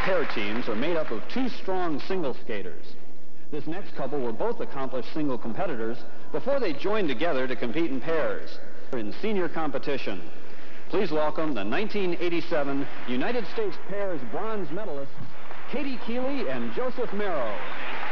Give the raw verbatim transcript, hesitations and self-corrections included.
pair teams are made up of two strong single skaters. This next couple were both accomplished single competitors before they joined together to compete in pairs in senior competition. Please welcome the nineteen eighty-seven United States Pairs bronze medalists, Katy Keeley and Joseph Mero.